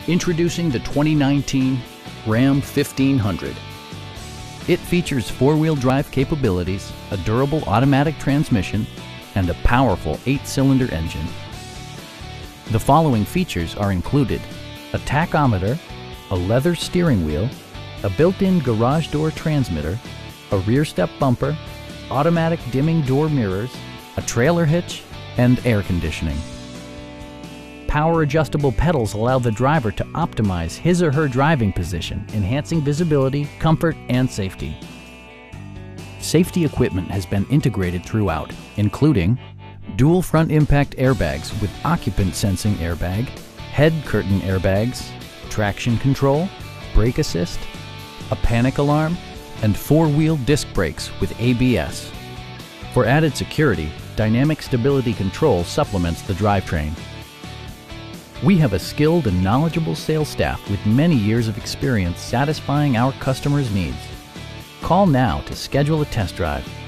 Introducing the 2019 Ram 1500. It features four-wheel drive capabilities, a durable automatic transmission, and a powerful 8-cylinder engine. The following features are included: a tachometer, a leather steering wheel, a built-in garage door transmitter, a rear step bumper, automatic dimming door mirrors, a trailer hitch, and air conditioning. Power adjustable pedals allow the driver to optimize his or her driving position, enhancing visibility, comfort, and safety. Safety equipment has been integrated throughout, including dual front impact airbags with occupant sensing airbag, head curtain airbags, traction control, brake assist, a panic alarm, and four-wheel disc brakes with ABS. For added security, dynamic stability control supplements the drivetrain. We have a skilled and knowledgeable sales staff with many years of experience satisfying our customers' needs. Call now to schedule a test drive.